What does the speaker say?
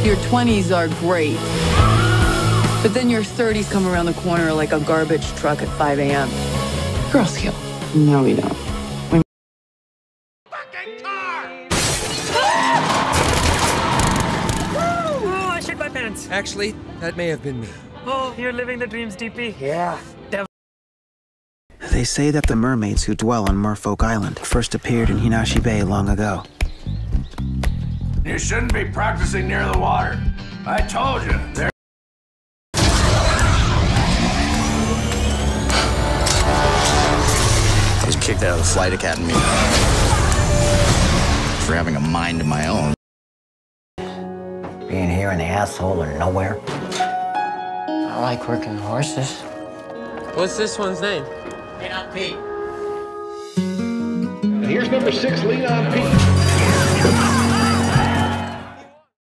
Your 20s are great, but then your 30s come around the corner like a garbage truck at 5 a.m. Girls heal. No, we don't. Fucking car! Oh, I shit my pants. Actually, that may have been me. Oh, you're living the dreams, DP. Yeah. They say that the mermaids who dwell on Merfolk Island first appeared in Hinashi Bay long ago. You shouldn't be practicing near the water. I told you. There. I was kicked out of the flight academy for having a mind of my own. Being here in the asshole of nowhere. I like working horses. What's this one's name? Get up, Pete. Here's number 6, Lead on Pete.